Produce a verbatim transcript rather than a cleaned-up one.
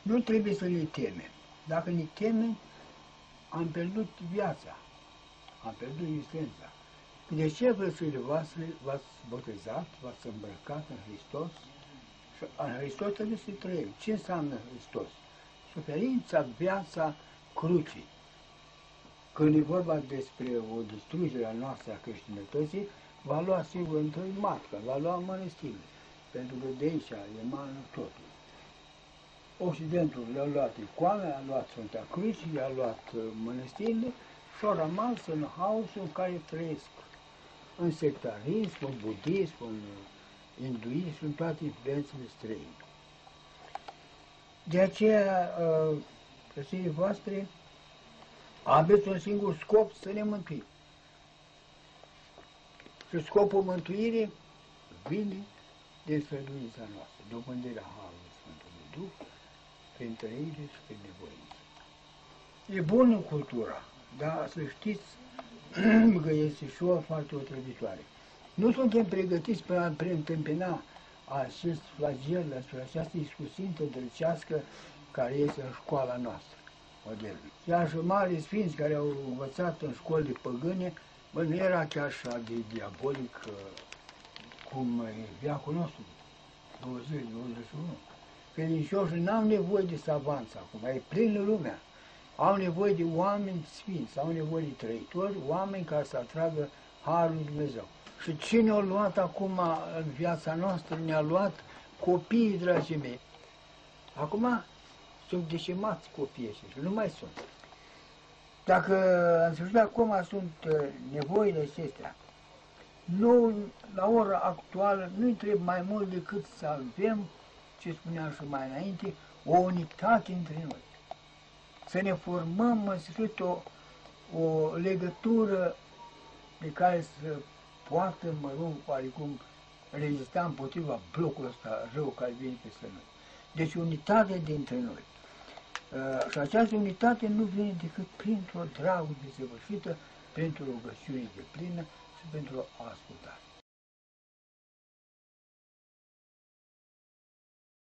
Nu trebuie să ne temem. Dacă ne temem, am pierdut viața, am pierdut existența. De ce, frățile voastre, v-ați botezat, v-ați îmbrăcat în Hristos? Și în Hristos trebuie să trăim. Ce înseamnă Hristos? Suferința, viața crucii. Când e vorba despre o distrugere a noastră a creștinătății, va lua sigur întâi matca, va lua mănăstirile, pentru că de aici e manul totul. Occidentul le-a luat icoane, a luat Sfânta Cruce, i-a luat mănăstirile și au rămas în haosul în care trăiesc. În sectarism, în budism, în hinduism, în toate influențele străine. De aceea, frățile voastre, aveți un singur scop, să ne mântuim. Și scopul mântuirii vine din sfăduința noastră, dobândirea Harului Sfântului Duh, prin trăire și prin nevoință. E bună cultura, dar să știți că este și o foarte otrăvitoare. Nu suntem pregătiți pentru a preîntâmpina acest flagel, această iscusință drăcească care este în școala noastră modernă. Iar și mari sfinți care au învățat în școli de păgâne, bă, nu era chiar așa de diabolic cum e veacul nostru, douăzeci douăzeci și unu. Credincioșii n-au nevoie de savanță acum, e plină lumea. Au nevoie de oameni sfinți, au nevoie de trăitori, oameni care să atragă Harul lui Dumnezeu. Și ce ne-a luat acum în viața noastră? Ne-a luat copiii, dragii mei. Acum sunt decimați copiii ăștia, nu mai sunt. Dacă în sfârșit acum sunt nevoile acestea, nu, la ora actuală nu-i trebuie mai mult decât să avem, ce spuneam și mai înainte, o unitate între noi. Să ne formăm în sfârșit o, o legătură pe care să poată, mă rog, oarecum rezista împotriva blocului ăsta rău care vine peste noi. Deci unitate dintre noi. Uh, și această unitate nu vine decât printr-o dragoste desăvârșită, printr-o rugăciune de plină și pentru o ascultare.